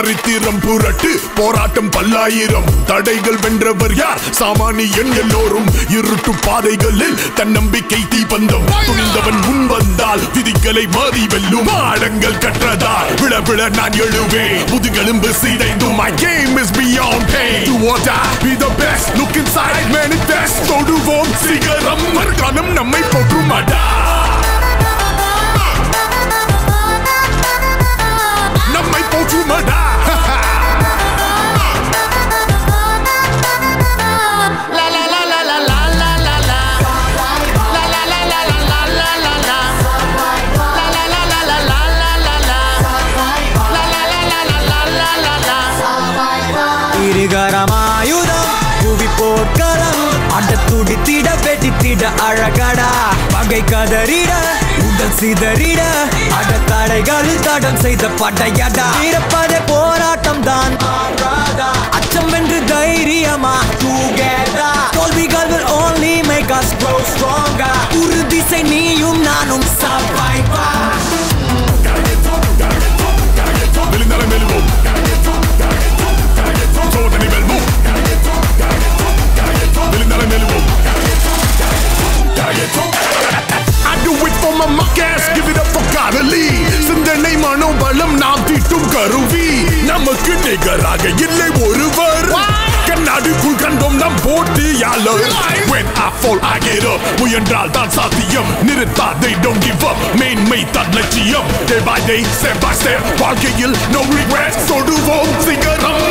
சரித்திரம் புரட்டு போராட்டம் பல்லாயிரம் தடைகள் வென்றவர் யார் சாமானியன் எல்லோரும் இருட்டு பாதைகளில் தன்னம்பிக்கை தீபந்தம் துணிந்தவன் முன் வந்தால் விதிகளை மாறி வெல்லும் பாடங்கள் கற்றதால் விழ விழ நான் எழுவேன் முதுகெலும்பு சீதைந்தும் my game is beyond pain do or die be the best look inside manifest தொடுவோம் சிகரம் மறுகாலம் நம்மை போற்றுமாடா நம்மை போற்றுமாடா இருகரமாயுதம் புவி போர்க்களம் அடத்துடித்திட வெட்டித்திட அழகடா பகை கதறிட உடல் சிதறிட அடத்தடைகளில் தடம் செய்த படையடா இருப்பதே போராட்டம் தான் அச்சம் வென்று தைரியமா together தோல்விகள் will only make us grow stronger உறுதி செய் நீயும் நானும் survivor I do it for my muck-ass, give it up for Carly சிந்தனை மனோபலம் நாம் தீட்டும் கருவி நமக்கு நிகராக இல்லை ஒருவர் கண்ணாடிக்குள் கண்டோம் நம் போட்டியாளர் When I fall I get up முயன்றால் தான் சாத்தியம் நிறுத்தாதே don't give up மேன்மை தான் லட்சியம் Day by day step by step வாழ்க்கையில் no regrets தொடுவோம் சிகரம்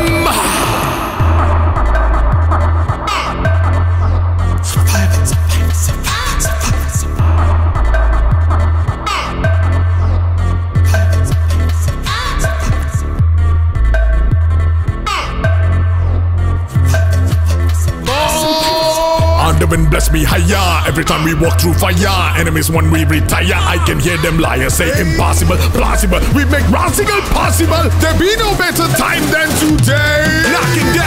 Heaven bless me higher every time we walk through fire enemies when we retire I can hear them liars say impossible plausible we make possible there be no better time than today knocking down